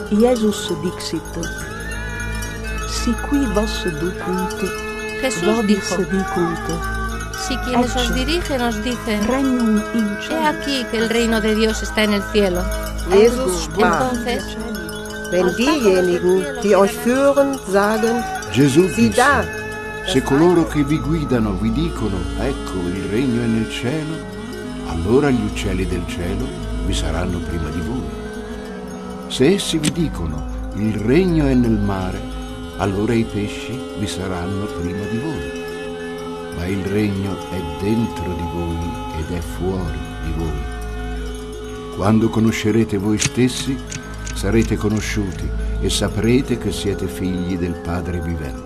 Iesus dixit: Si qui vos ducunt, Jesús vobis dijo: dicunt, Si quienes os dirigen os dicen: regnum in He cielo. aquí que el reino de Dios está en el cielo. Jesus sprach, Entonces, wenn diejenigen, die euch führen, sagen, Gesù sieh disse: da, se coloro che vi guidano vi dicono ecco il regno è nel cielo, allora gli uccelli del cielo vi saranno prima di voi. Se essi vi dicono il regno è nel mare, allora i pesci vi saranno prima di voi. Ma il regno è dentro di voi ed è fuori di voi. Quando conoscerete voi stessi, sarete conosciuti e saprete che siete figli del Padre vivente.